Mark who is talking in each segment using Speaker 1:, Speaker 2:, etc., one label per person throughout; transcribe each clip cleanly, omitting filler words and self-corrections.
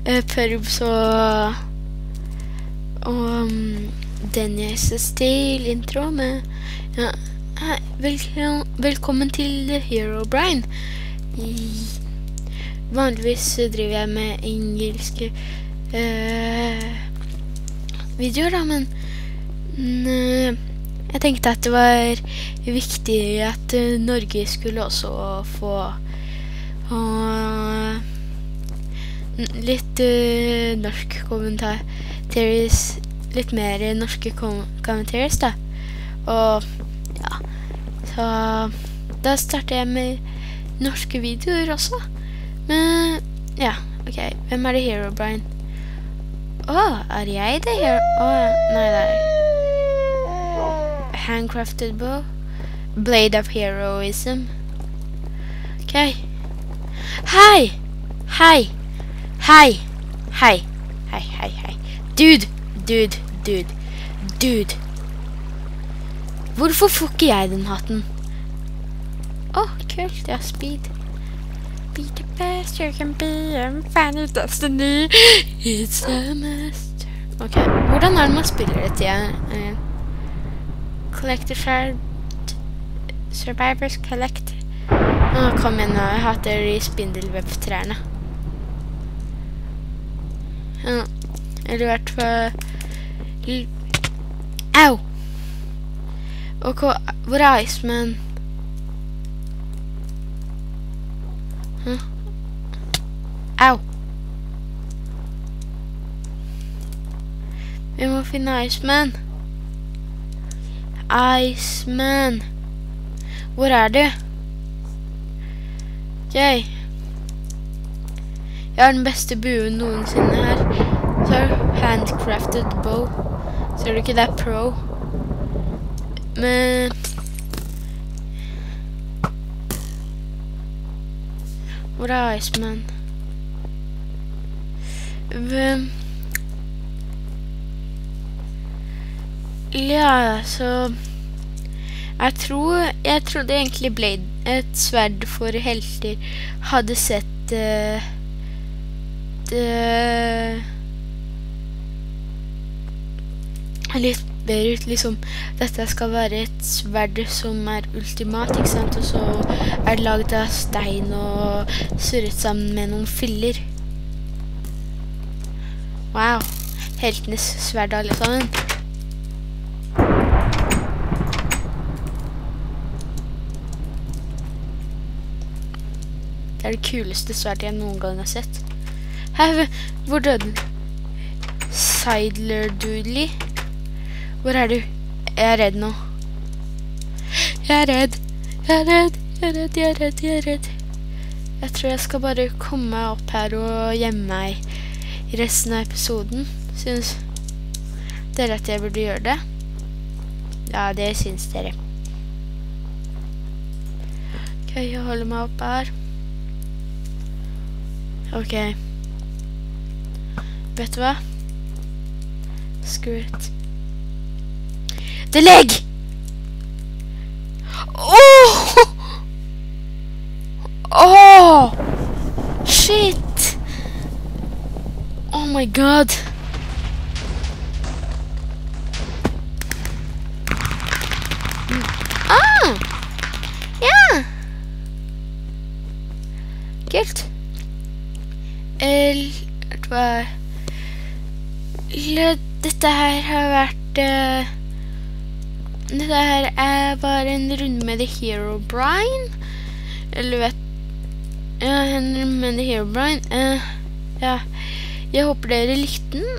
Speaker 1: Purbs og Dennis Steel intro med velkommen til Herobrine. Vanligvis driver jeg med engelske videoer da, men jeg tenkte at det var viktig at Norge skulle også få litt norsk kommentarer, litt mer norske kommentarer da. Og ja, så da starter jeg med norske videoer også. Men ja, ok, hvem det Herobrine? Er jeg det her? Nei, det handcrafted bow. Blade of heroism. Ok. Hei! Hei! Hei! Hei! Hei, hei, hei. Dude! Hvorfor får ikke jeg den hatten? Kult, ja, speed. Be the best you can be and find your destiny. It's a master. Ok, hvordan det man spiller dette igjen? Collect the shard. Survivors collect. Kom igjen nå, jeg hater de spindelweb-trærne. Eller hvert fall... Au! Ok, hvor Iceman? Au! Vi må finne Iceman. Iceman! Hvor du? Ok. Jeg har den beste buen noensinne her. Så handcrafted bow. Ser du ikke det pro? Men... Hvor Iceman? Ja, så... Jeg trodde egentlig Blade, et sverd for helter, hadde sett litt bedre ut, liksom. Dette skal være et sverd som ultimat, ikke sant? Og så det laget av stein og surret sammen med noen filler. Wow, heltenes sverd alle sammen. Det det kuleste sverdet jeg noen gang har sett. Her, hvor døde den? Sidler Doodly? Hvor du? Jeg redd nå. Jeg redd. Jeg tror jeg skal bare komme meg opp her og gjemme meg i resten av episoden. Synes dere at jeg burde gjøre det? Ja, det synes dere. Ok, jeg holder meg opp her. Ok. Vet du hva? Screw it. Det legg! Shit! Oh my god! Ja! Kult. Dette her har vært dette her bare en runde med The Herobrine, eller vet ja, en runde med The Herobrine. Ja, jeg håper dere likte den,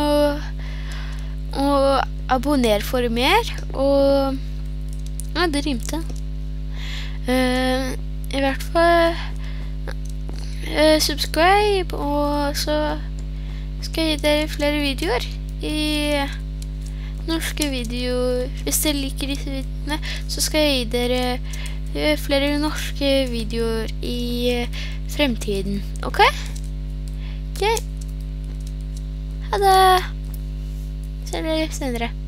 Speaker 1: og abonner for mer, og ja, det rimte. I hvert fall subscribe, og så skal jeg gi dere flere videoer i norske videoer. Hvis dere liker disse videoene, så skal jeg gi dere flere norske videoer i fremtiden. Ok? Ok. Ha det. Ser dere senere.